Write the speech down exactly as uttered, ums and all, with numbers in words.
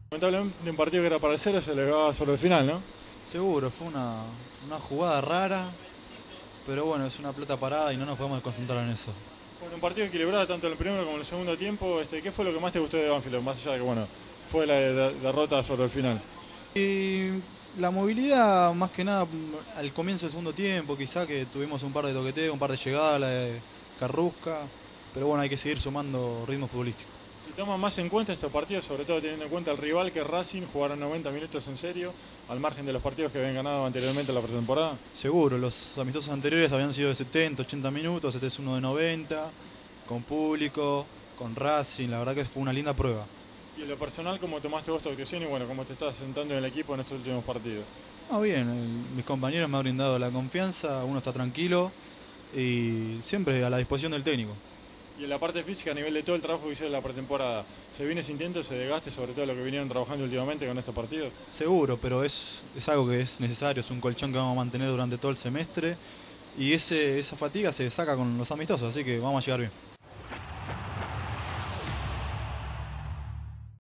Lamentablemente un partido que era para el cero se le va sobre el final, ¿no? Seguro, fue una, una jugada rara, pero bueno, es una pelota parada y no nos podemos concentrar en eso. Bueno, un partido equilibrado tanto en el primero como en el segundo tiempo. Este, ¿qué fue lo que más te gustó de Banfield? Más allá de que, bueno, fue la de- derrota sobre el final. Y la movilidad, más que nada, al comienzo del segundo tiempo, quizá que tuvimos un par de toqueteos, un par de llegadas, la de Carrusca, pero bueno, hay que seguir sumando ritmo futbolístico. Si toman más en cuenta estos partidos, sobre todo teniendo en cuenta el rival que es Racing, jugaron noventa minutos en serio, al margen de los partidos que habían ganado anteriormente en la pretemporada. Seguro, los amistosos anteriores habían sido de setenta, ochenta minutos, este es uno de noventa, con público, con Racing, la verdad que fue una linda prueba. Y en lo personal, ¿cómo tomaste vos tu actuación y bueno, cómo te estás sentando en el equipo en estos últimos partidos? Ah, bien, el- mis compañeros me han brindado la confianza, uno está tranquilo y siempre a la disposición del técnico. Y en la parte física, a nivel de todo el trabajo que hicieron en la pretemporada, ¿se viene sintiendo ese desgaste sobre todo lo que vinieron trabajando últimamente con estos partidos? Seguro, pero es, es algo que es necesario, es un colchón que vamos a mantener durante todo el semestre y ese, esa fatiga se saca con los amistosos, así que vamos a llegar bien.